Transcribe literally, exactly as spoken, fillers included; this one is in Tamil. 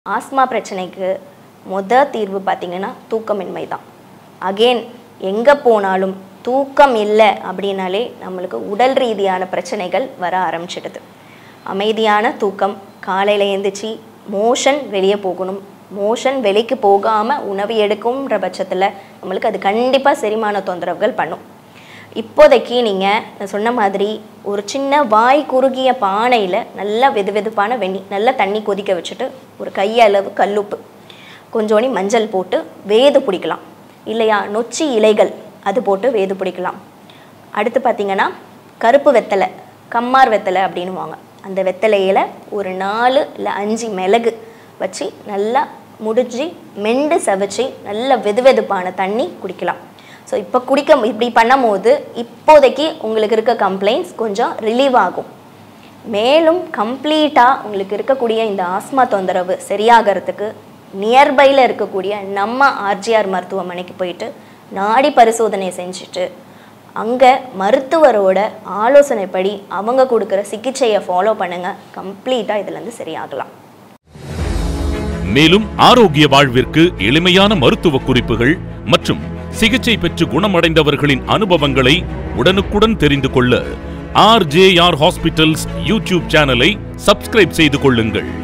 ஆஸ்மா பிரச்சனைக்கு மொத தீர்வு பார்த்தீங்கன்னா தூக்கமின்மை தான். அகெயின் எங்கே போனாலும் தூக்கம் இல்லை அப்படின்னாலே நம்மளுக்கு உடல் ரீதியான பிரச்சனைகள் வர ஆரம்பிச்சிடுது. அமைதியான தூக்கம், காலையில் எழுந்திரிச்சு மோஷன் வெளியே போகணும். மோஷன் வெளிக்கு போகாமல் உணவு எடுக்கும்ன்ற பட்சத்தில் நம்மளுக்கு அது கண்டிப்பாக செரிமான தொந்தரவுகள் பண்ணும். இப்போதைக்கு நீங்கள் நான் சொன்ன மாதிரி ஒரு சின்ன வாய் குறுகிய பானையில் நல்லா வெது வெதுப்பான வெண்ணி நல்லா தண்ணி கொதிக்க வச்சுட்டு ஒரு கையளவு கல்லுப்பு கொஞ்சோணி மஞ்சள் போட்டு வேது பிடிக்கலாம். இல்லையா நொச்சி இலைகள் அது போட்டு வேது பிடிக்கலாம். அடுத்து பார்த்திங்கன்னா கருப்பு வெத்தலை, கம்மார் வெத்தலை அப்படின்னுவாங்க. அந்த வெத்தலையில் ஒரு நாலு இல்லை அஞ்சு மிளகு வச்சு நல்லா முடிஞ்சு மெண்டு சவைச்சி நல்ல வெது வெதுப்பான தண்ணி குடிக்கலாம். ஸோ இப்போ குடிக்க இப்படி பண்ணும் போது இப்போதைக்கு உங்களுக்கு இருக்க கம்ப்ளைண்ட்ஸ் கொஞ்சம் ரிலீவ் ஆகும். மேலும் கம்ப்ளீட்டாக உங்களுக்கு இருக்கக்கூடிய இந்த ஆஸ்மா தொந்தரவு சரியாகிறதுக்கு நியர்பையில் இருக்கக்கூடிய நம்ம ஆர்ஜிஆர் மருத்துவமனைக்கு போயிட்டு நாடி பரிசோதனை செஞ்சுட்டு அங்கே மருத்துவரோட ஆலோசனைப்படி அவங்க கொடுக்குற சிகிச்சையை ஃபாலோ பண்ணுங்கள். கம்ப்ளீட்டாக இதுலேருந்து சரியாகலாம். மேலும் ஆரோக்கிய வாழ்விற்கு எளிமையான மருத்துவ குறிப்புகள் மற்றும் சிகிச்சை பெற்று குணமடைந்தவர்களின் அனுபவங்களை உடனுக்குடன் தெரிந்து கொள்ள R J R hospitals YouTube சேனலை சப்ஸ்கிரைப் செய்து கொள்ளுங்கள்.